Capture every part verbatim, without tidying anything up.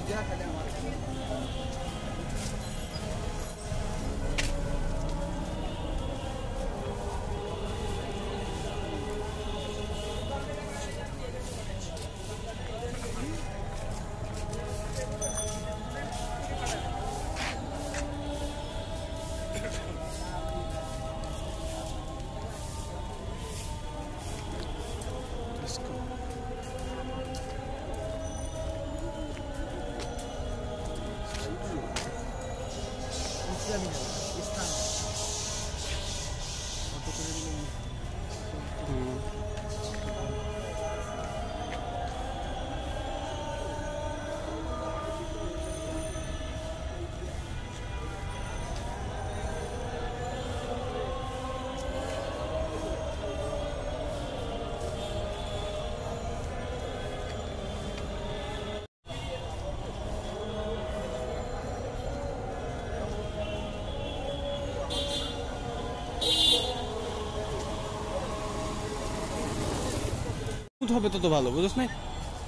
হবে তত ভালো, বুঝছ না?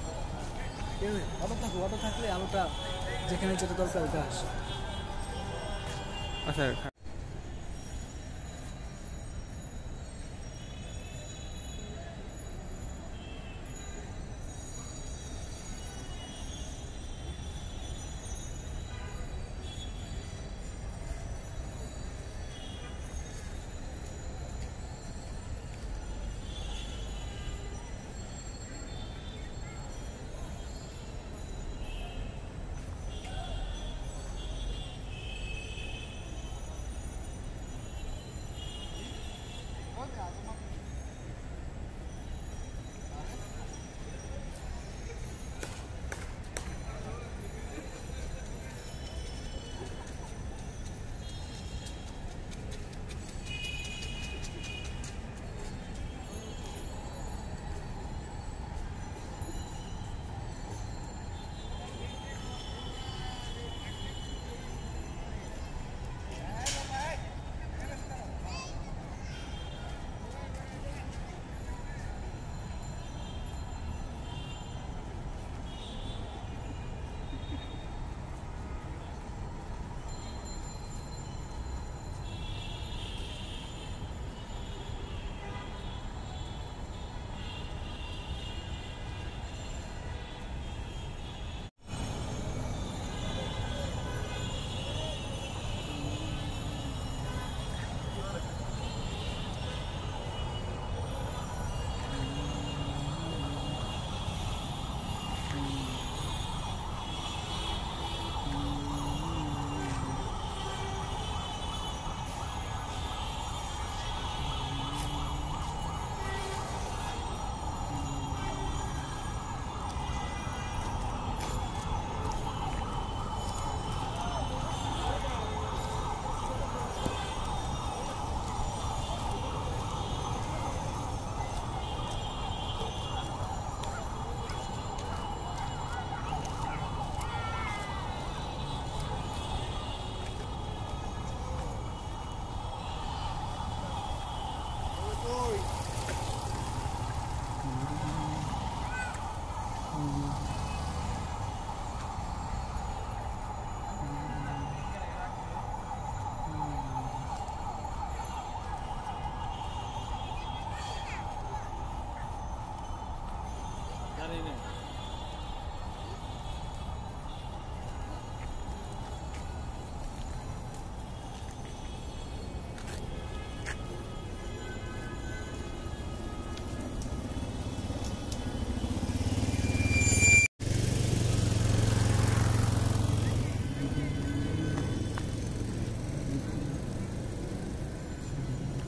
অটো থাকো, অটো থাকলে আলোটা যেখানে যেটা দরকার ওটা আসে। আচ্ছা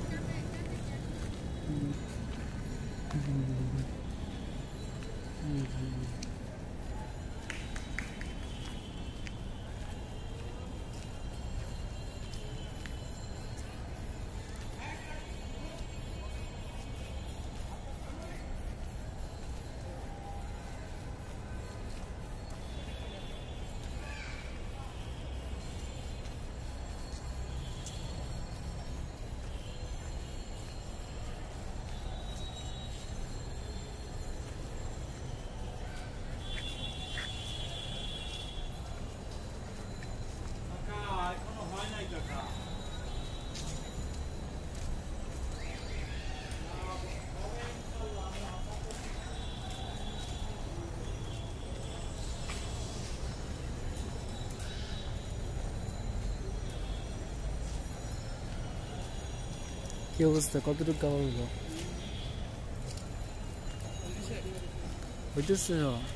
Mm-hmm. কি অবস্থা, কতটুকু কাভার হলো? হইতেছে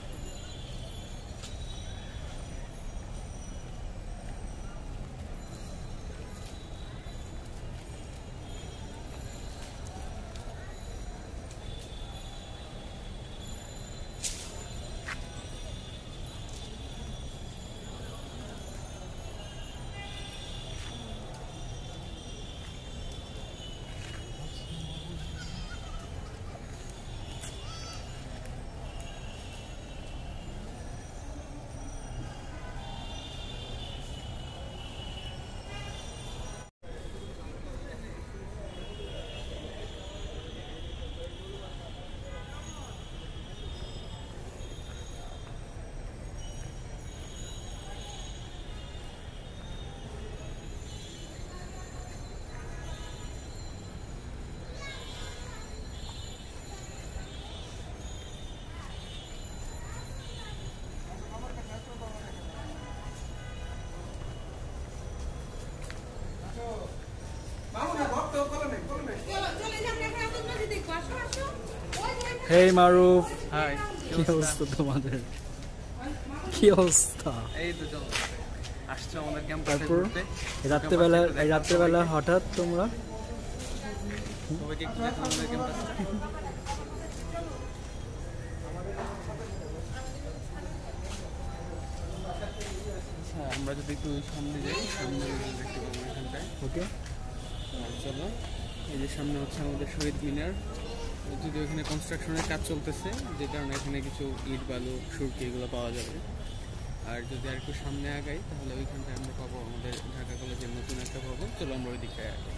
হেই মারুফ, হাই, কি অবস্থা তোমাদের? কি অবস্থা? এই তো চলছে। আসছো আমাদের ক্যাম্পাসে তারপর ঘুরতে। রাত্রেবেলা এই রাত্রেবেলা হঠাৎ তোমরা? সবাইকে একটু দেখো আমাদের ক্যাম্পাসে। হ্যাঁ, আমরা যদি একটু সামনে যাই, সামনে দেখতে পাবো এখানটায়। ওকে, চলো, এই যে সামনে হচ্ছে আমাদের শহীদ মিনার। যদি ওখানে কনস্ট্রাকশনের কাজ চলতেছে, যে কারণে এখানে কিছু ইট বালু সুরকি এগুলো পাওয়া যাবে। আর যদি আর একটু সামনে আগাই তাহলে ওইখানটায় আমরা পাবো আমাদের ঢাকা কলেজের নতুন একটা ভবন। চলো আমরা ওই দিকটায় আগাই।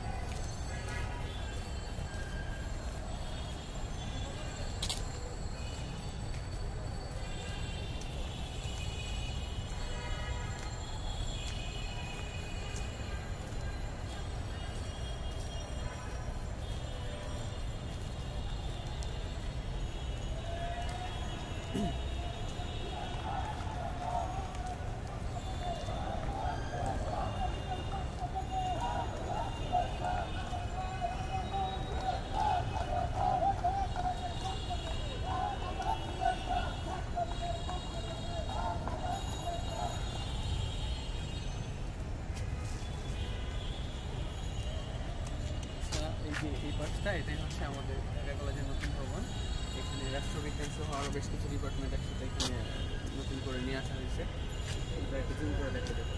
এই যে এই পাশটা, এটাই হচ্ছে আমাদের ঢাকা কলেজের নতুন ভবন। এখানে রাষ্ট্রবিজ্ঞান সহ আরও বেশ কিছু ডিপার্টমেন্ট একসাথে এখানে নতুন করে নিয়ে আসা হয়েছে। এটা একটু জুম করে দেখে দেবো।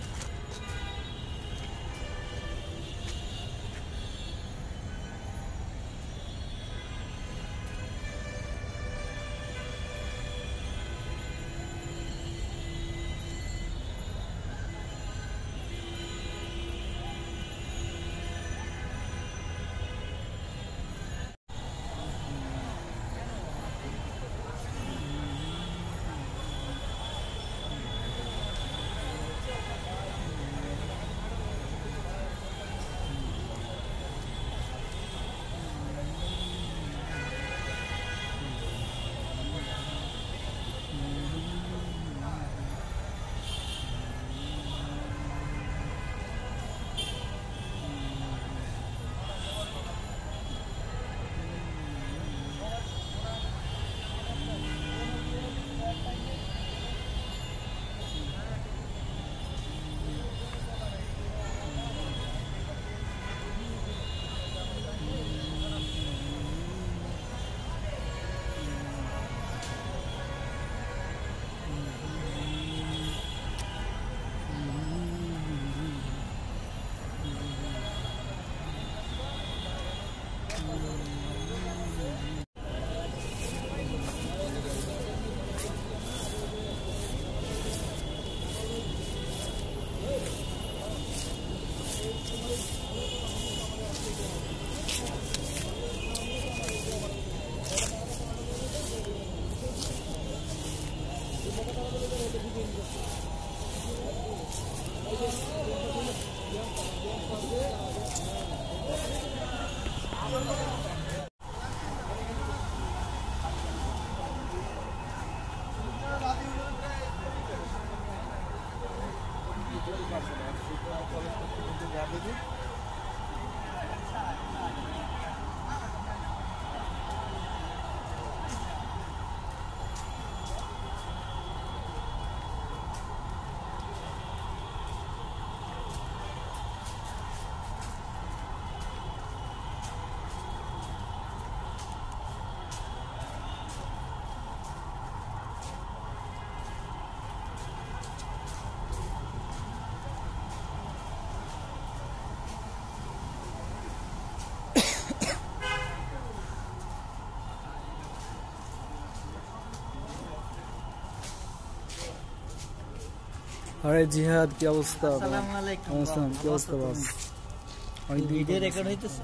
আরে জিহাদ কি অবস্থা? আসসালামু আলাইকুম। আসসালাম, কি অবস্থা বস? অনেক দিন ভিডিও রেকর্ড হইতেছে।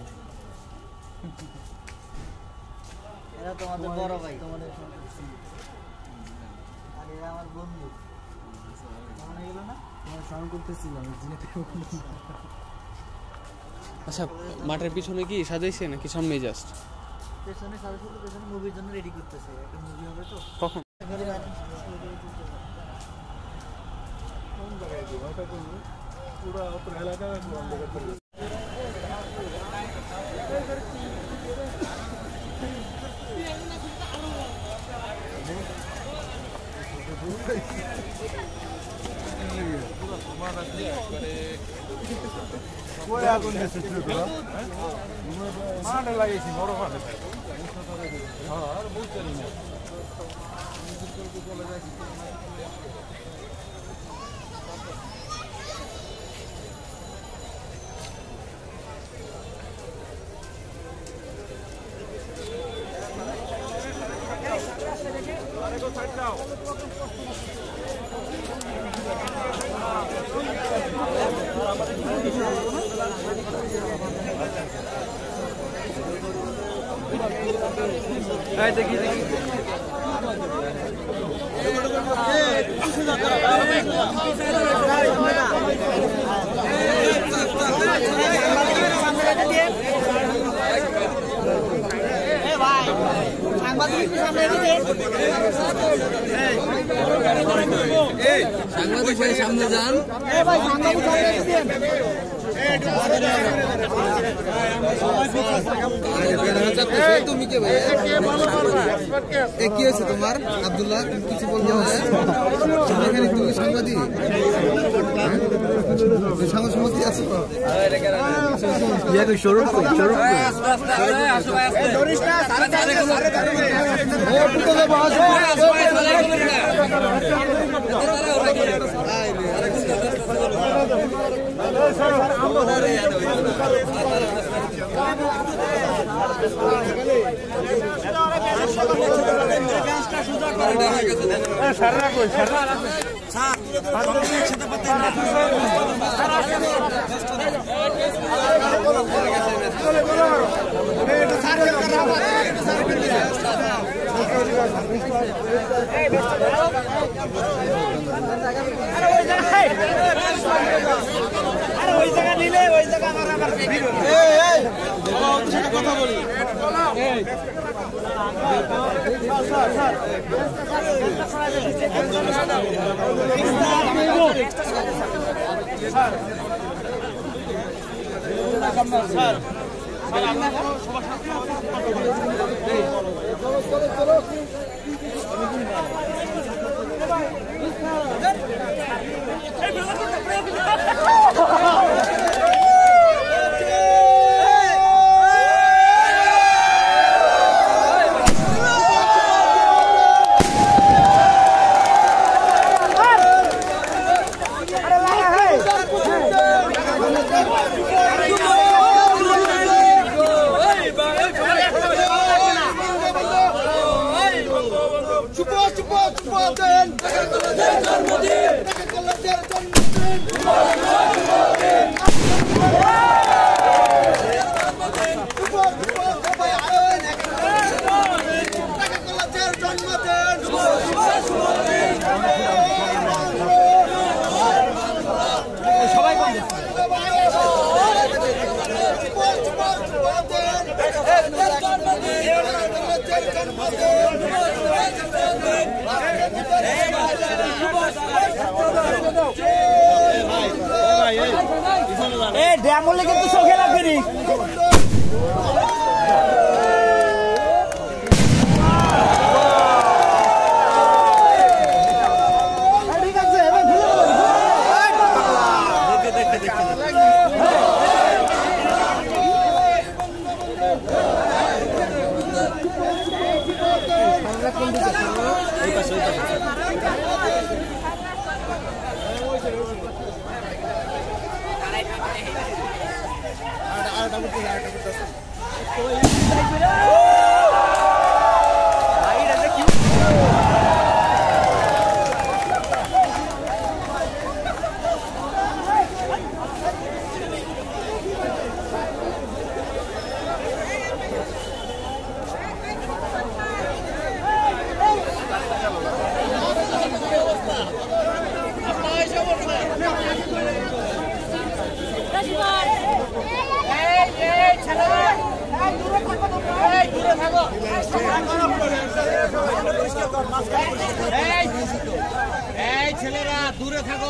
এরা তোমাদের বড় ভাই, তোমাদের আর এরা আমার বন্ধু। মনে গেল না? আমার সাউন্ড করতেছিলাম জিহাদ। আচ্ছা, মাঠের পিছনে কি সাজাইছে নাকি সামনেই জাস্ট? পেছনে সাথে সাথে পেছনে মুভির জন্য রেডি করতেছে, একটা মুভি হবে তো। কখন? পুরো অত এলাকা মাঠে লাগিয়েছি বড় মাঠে। হ্যাঁ আর বুঝতে না দেখি দেখি সাংবাদিক ভাই সামনে যান। তুমি কে ভাই? কি হয়েছে তোমার আব্দুল্লাহ? তুমি কিছু বলতে এখানে তুমি সাংবাদিক সাংবাদিক আছো? ওই জায়গা নিলে ওই জায়গা আমার আবার কথা বলি। ড্যামলে কিন্তু চোখে লাগবে। এই ছেলেরা দূরে থাকো।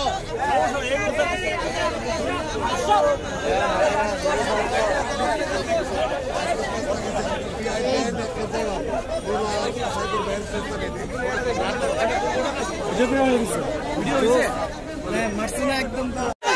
মারছি না একদম।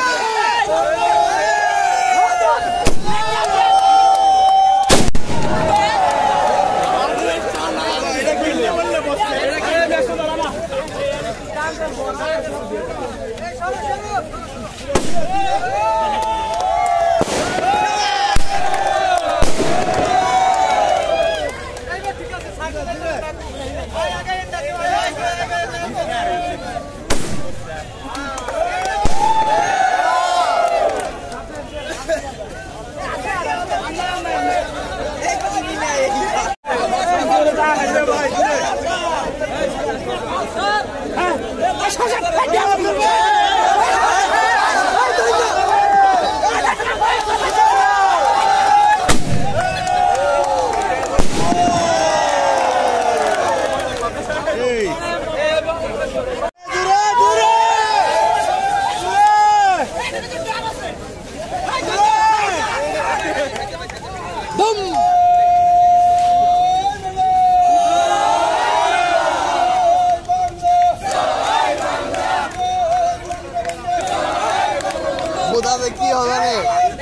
কি হবে রে?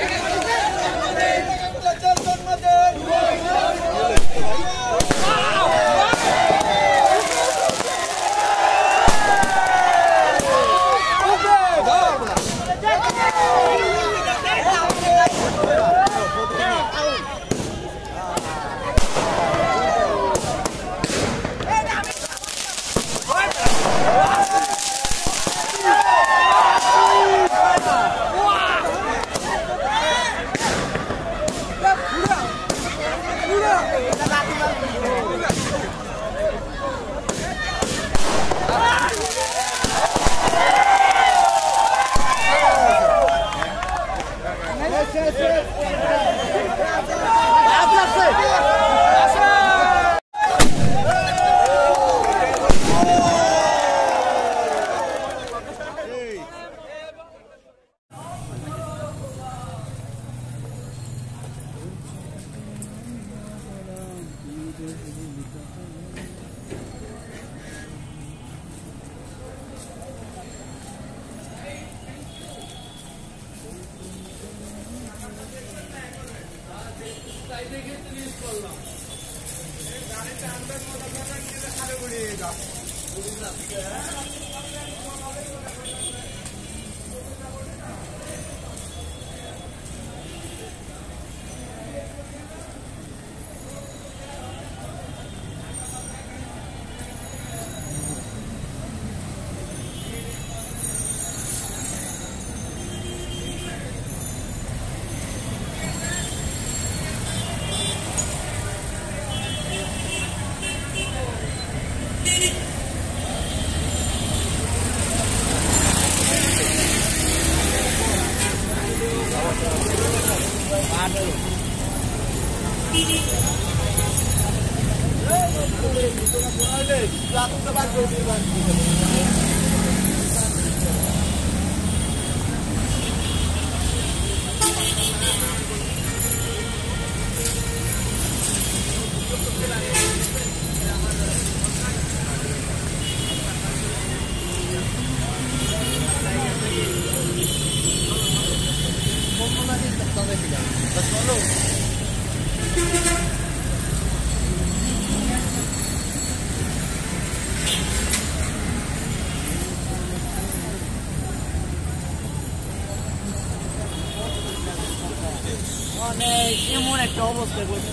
এমন একটা অবস্থা করছে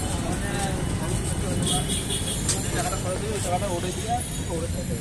টাকাটা খরচ দিয়ে টাকাটা ওড়ে দিয়ে ওড়ে থাকে।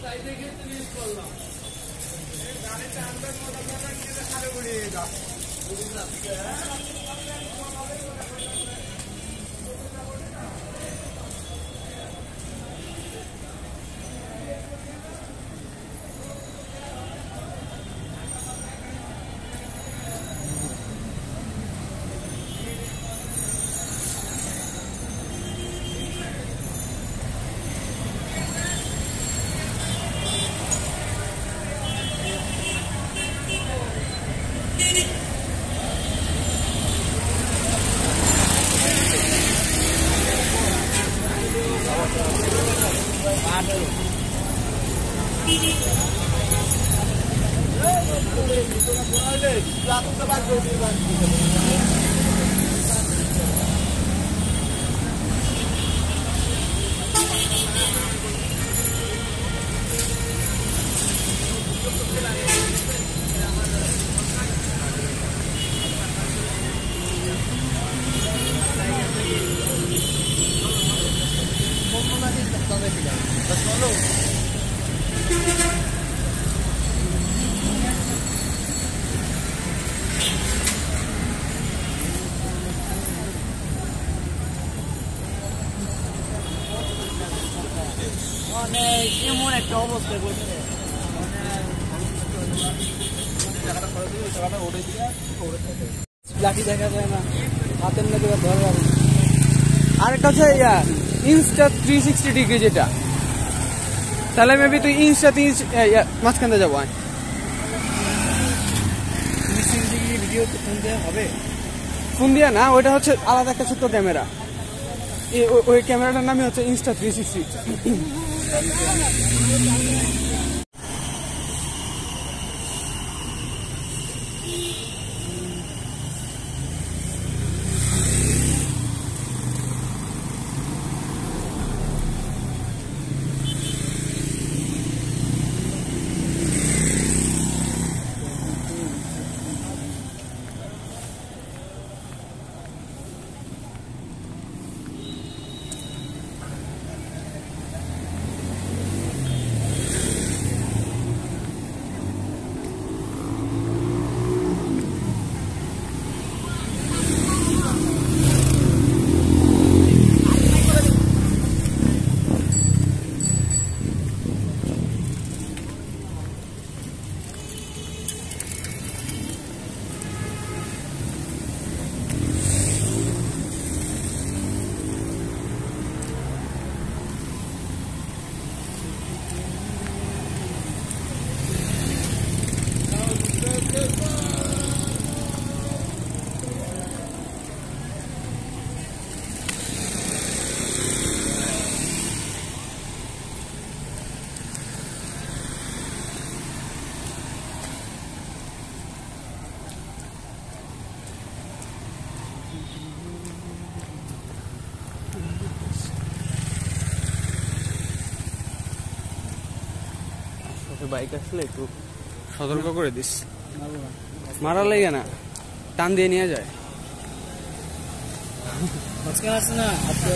অনেক এমন একটা অবস্থায় বসছে লাঠি দেখা যায় না, হাতের মধ্যে ধরে রাখবে। আরেকটা হচ্ছে yeah Insta three sixty degree যেটা, তাহলে মেবি তুই ইনস্টা তিন মাঝখানে যাবো। ভিডিও ফোন দেওয়া হবে? ফোন দিয়া না, ওইটা হচ্ছে আলাদা একটা ছোট্ট ক্যামেরা। ওই ক্যামেরাটার নামই হচ্ছে ইনস্টা থ্রি সিক্সটি। বাইক আসলে একটু সতর্ক করে দিস, মারা লেগে না, টান দিয়ে নিয়ে যায়। আছে না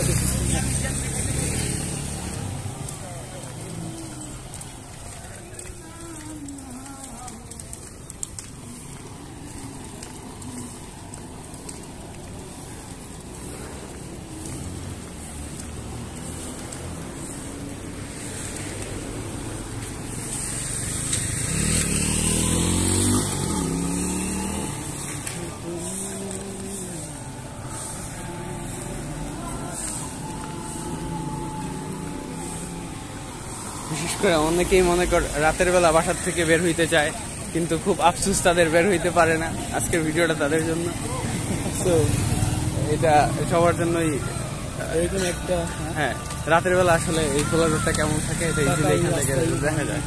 বিশেষ করে অনেকেই মনে কর রাতের বেলা বাসার থেকে বের হইতে চায়, কিন্তু খুব আফসোস তাদের বের হইতে পারে না। আজকের ভিডিওটা তাদের জন্য, তো এটা সবার জন্যই এরকম একটা। হ্যাঁ, রাতের বেলা আসলে এই খোলা রোডটা কেমন থাকে এটা ইজিলি এখান থেকে দেখা যায়।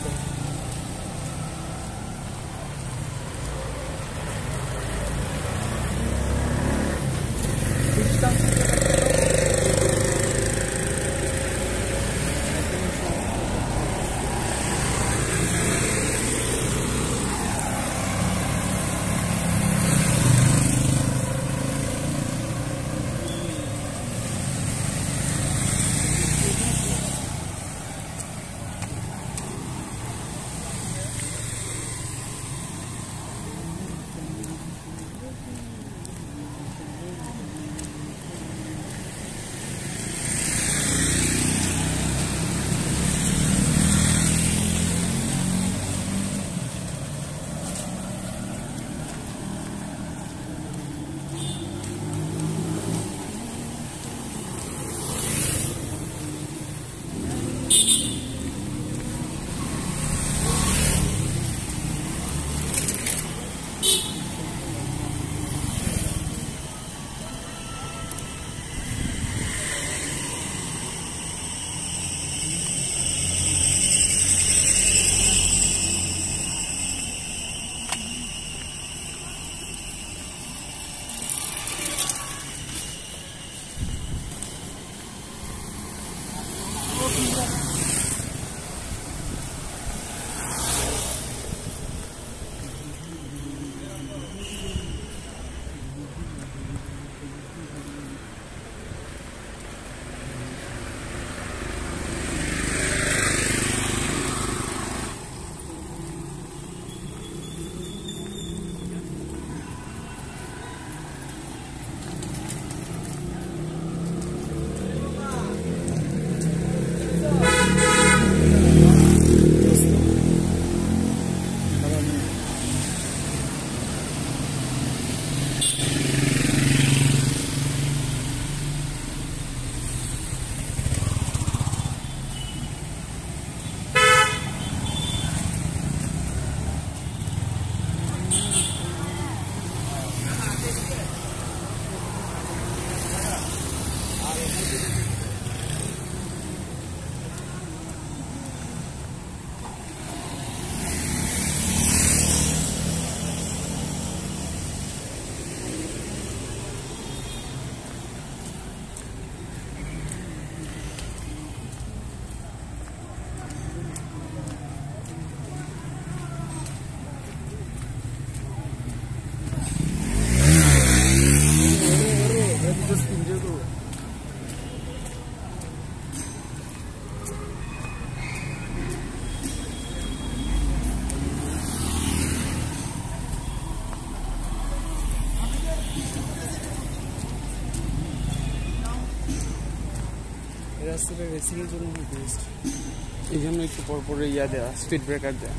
রাস্তাটা রেসিংয়ের জন্য বেস্ট। এই জন্য একটু পর পরে ইয়া দেওয়া, স্পিড ব্রেকার দেওয়া।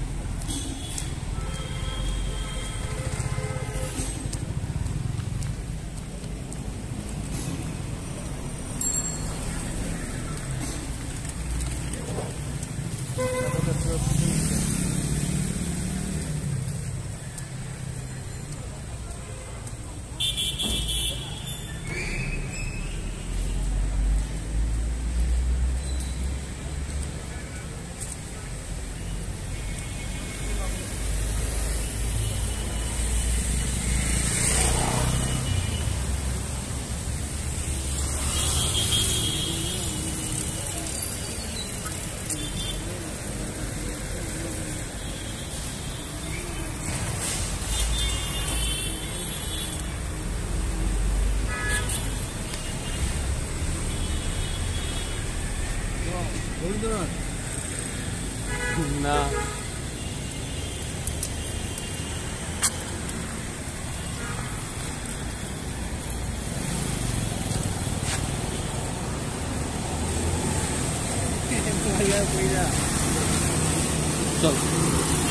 রবীন্দ্রনাথ না চল